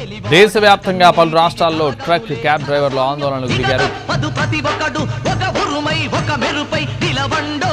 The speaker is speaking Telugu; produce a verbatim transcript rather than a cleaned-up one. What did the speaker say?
దేశవ్యాప్తంగా పలు రాష్ట్రాల్లో ట్రక్ క్యాబ్ డ్రైవర్లు ఆందోళనకు దిగారు. ప్రతి ఒక్కడు ఒక ఉరుమై ఒక మెరుపై నిలవండ